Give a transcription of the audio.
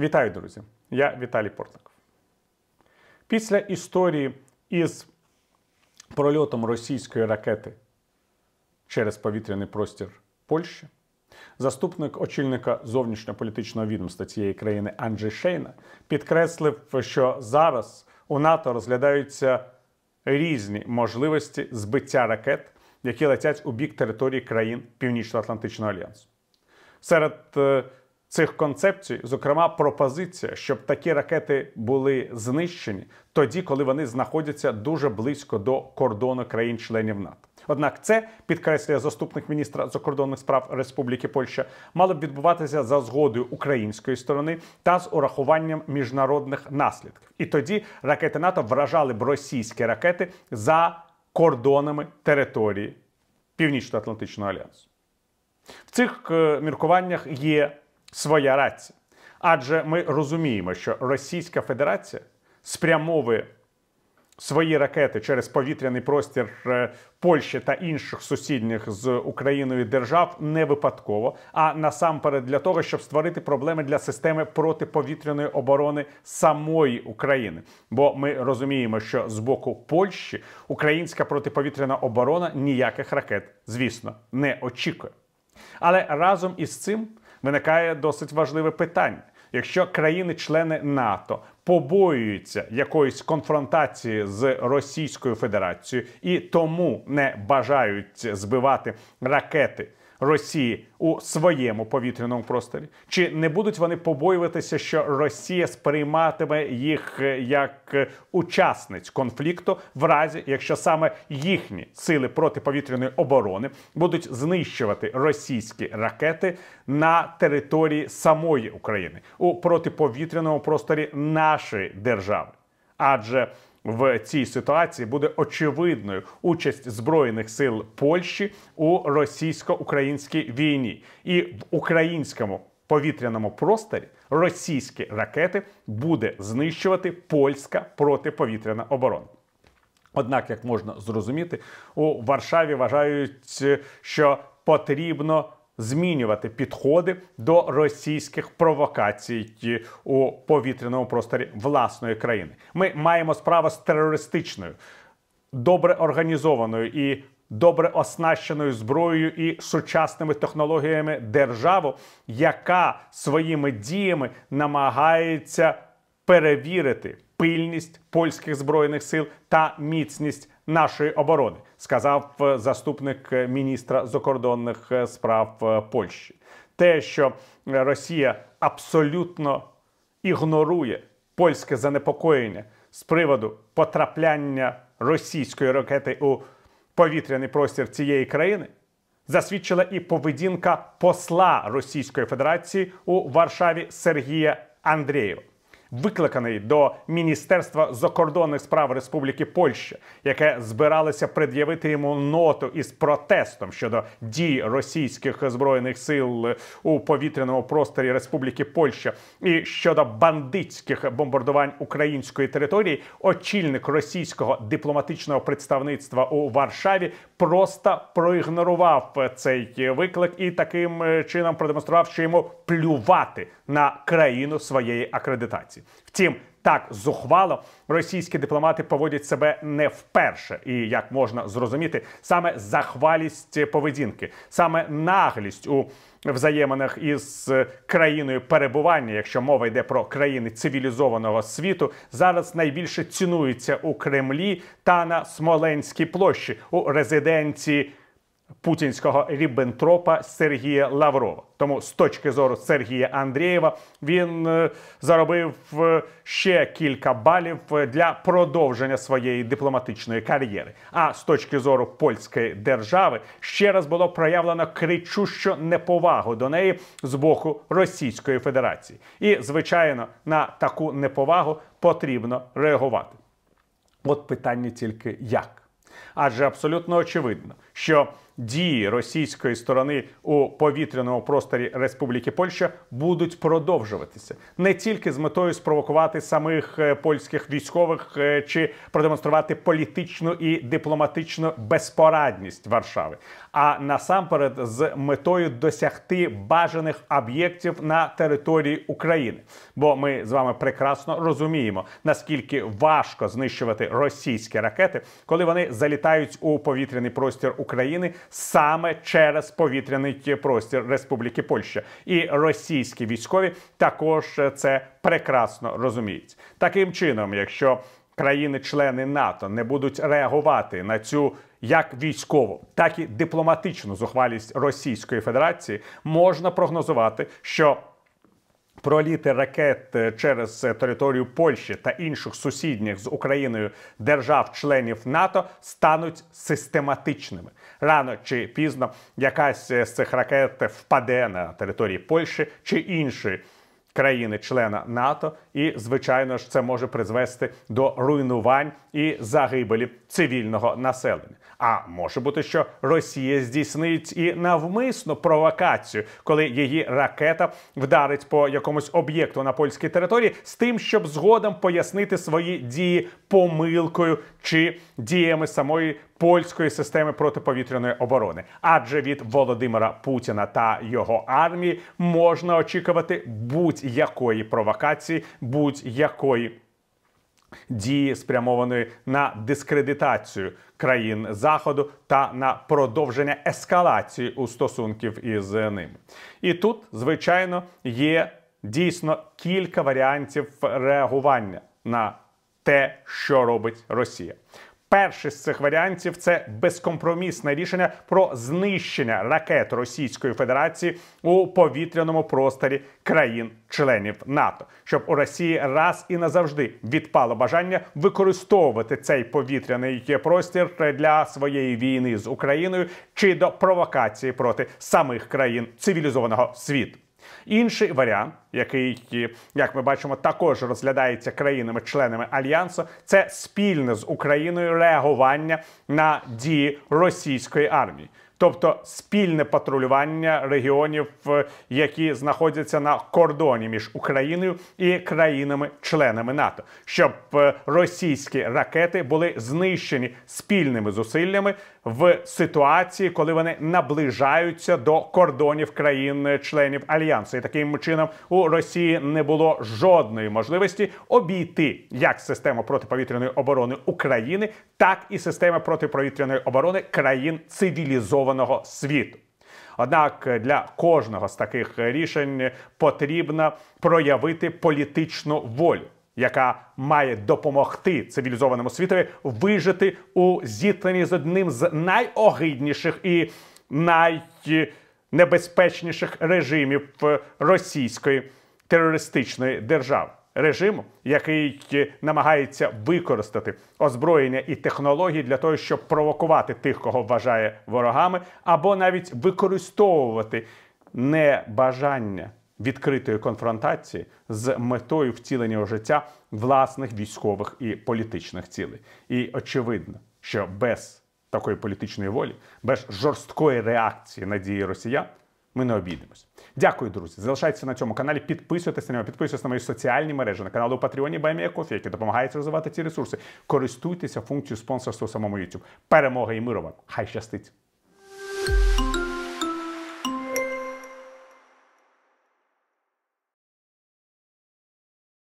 Вітаю, друзі! Я Віталій Портников. Після історії із прольотом російської ракети через повітряний простір Польщі, заступник очільника зовнішньополітичного відомства цієї країни Анджей Шейна підкреслив, що зараз у НАТО розглядаються різні можливості збиття ракет, які летять у бік території країн Північно-Атлантичного альянсу. Серед цих концепцій, зокрема, пропозиція, щоб такі ракети були знищені тоді, коли вони знаходяться дуже близько до кордону країн-членів НАТО. Однак це, підкреслює заступник міністра закордонних справ Республіки Польща, мало б відбуватися за згодою української сторони та з урахуванням міжнародних наслідків. І тоді ракети НАТО вражали б російські ракети за кордонами території Північно-Атлантичного альянсу. В цих міркуваннях є своя рація. Адже ми розуміємо, що Російська Федерація спрямовує свої ракети через повітряний простір Польщі та інших сусідніх з Україною держав не випадково, а насамперед для того, щоб створити проблеми для системи протиповітряної оборони самої України. Бо ми розуміємо, що з боку Польщі українська протиповітряна оборона ніяких ракет, звісно, не очікує. Але разом із цим виникає досить важливе питання. Якщо країни-члени НАТО побоюються якоїсь конфронтації з Російською Федерацією і тому не бажають збивати ракети Росії у своєму повітряному просторі, чи не будуть вони побоюватися, що Росія сприйматиме їх як учасниць конфлікту в разі, якщо саме їхні сили протиповітряної оборони будуть знищувати російські ракети на території самої України, у протиповітряному просторі нашої держави? Адже в цій ситуації буде очевидною участь Збройних сил Польщі у російсько-українській війні. І в українському повітряному просторі російські ракети буде знищувати польська протиповітряна оборона. Однак, як можна зрозуміти, у Варшаві вважають, що потрібно змінювати підходи до російських провокацій у повітряному просторі власної країни. Ми маємо справу з терористичною, добре організованою і добре оснащеною зброєю і сучасними технологіями державу, яка своїми діями намагається перевірити пильність польських збройних сил та міцність нашої оборони, сказав заступник міністра закордонних справ Польщі. Те, що Росія абсолютно ігнорує польське занепокоєння з приводу потрапляння російської ракети у повітряний простір цієї країни, засвідчила і поведінка посла Російської Федерації у Варшаві Сергія Андрєєва, викликаний до Міністерства закордонних справ Республіки Польща, яке збиралося пред'явити йому ноту із протестом щодо дій російських збройних сил у повітряному просторі Республіки Польща і щодо бандитських бомбардувань української території, очільник російського дипломатичного представництва у Варшаві просто проігнорував цей виклик і таким чином продемонстрував, що йому плювати на країну своєї акредитації. Втім, так зухвало російські дипломати поводять себе не вперше. І, як можна зрозуміти, саме захвалість поведінки, саме наглість у взаєминах із країною перебування, якщо мова йде про країни цивілізованого світу, зараз найбільше цінується у Кремлі та на Смоленській площі у резиденції путінського ріббентропа Сергія Лаврова. Тому з точки зору Сергія Андрєєва він заробив ще кілька балів для продовження своєї дипломатичної кар'єри. А з точки зору польської держави ще раз було проявлено кричущу неповагу до неї з боку Російської Федерації. І, звичайно, на таку неповагу потрібно реагувати. От питання тільки як. Адже абсолютно очевидно, що дії російської сторони у повітряному просторі Республіки Польща будуть продовжуватися не тільки з метою спровокувати самих польських військових чи продемонструвати політичну і дипломатичну безпорадність Варшави, а насамперед з метою досягти бажаних об'єктів на території України. Бо ми з вами прекрасно розуміємо, наскільки важко знищувати російські ракети, коли вони залітають у повітряний простір України саме через повітряний простір Республіки Польща. І російські військові також це прекрасно розуміють. Таким чином, якщо країни-члени НАТО не будуть реагувати на цю як військову, так і дипломатичну зухвалість Російської Федерації, можна прогнозувати, що проліти ракет через територію Польщі та інших сусідніх з Україною держав-членів НАТО стануть систематичними. Рано чи пізно якась з цих ракет впаде на території Польщі чи іншої країни-члена НАТО, і, звичайно ж, це може призвести до руйнувань і загибелі цивільного населення. А може бути, що Росія здійснить і навмисну провокацію, коли її ракета вдарить по якомусь об'єкту на польській території з тим, щоб згодом пояснити свої дії помилкою чи діями самої польської системи протиповітряної оборони. Адже від Володимира Путіна та його армії можна очікувати будь-якої провокації, будь-якої дії, спрямованої на дискредитацію країн Заходу та на продовження ескалації у стосунків із ними. І тут, звичайно, є дійсно кілька варіантів реагування на те, що робить Росія. Перший з цих варіантів – це безкомпромісне рішення про знищення ракет Російської Федерації у повітряному просторі країн-членів НАТО, щоб у Росії раз і назавжди відпало бажання використовувати цей повітряний простір для своєї війни з Україною чи до провокації проти самих країн цивілізованого світу. Інший варіант, який, як ми бачимо, також розглядається країнами-членами Альянсу, це спільне з Україною реагування на дії російської армії. Тобто спільне патрулювання регіонів, які знаходяться на кордоні між Україною і країнами-членами НАТО, щоб російські ракети були знищені спільними зусиллями в ситуації, коли вони наближаються до кордонів країн-членів Альянсу. І таким чином у Росії не було жодної можливості обійти як систему протиповітряної оборони України, так і систему протиповітряної оборони країн цивілізованого світу. Однак для кожного з таких рішень потрібно проявити політичну волю, яка має допомогти цивілізованому світові вижити у зіткненні з одним з найогидніших і найнебезпечніших режимів російської терористичної держави. Режиму, який намагається використати озброєння і технології для того, щоб провокувати тих, кого вважає ворогами, або навіть використовувати небажання відкритої конфронтації з метою втілення у життя власних військових і політичних цілей. І очевидно, що без такої політичної волі, без жорсткої реакції на дії росіян ми не обійдемось. Дякую, друзі. Залишайтеся на цьому каналі, підписуйтесь на нього, підписуйтесь на мої соціальні мережі, на канал у Патреоні BuyMeACoffee, які допомагають розвивати ці ресурси. Користуйтеся функцією спонсорства у самому YouTube. Перемоги і миру вам. Хай щастить!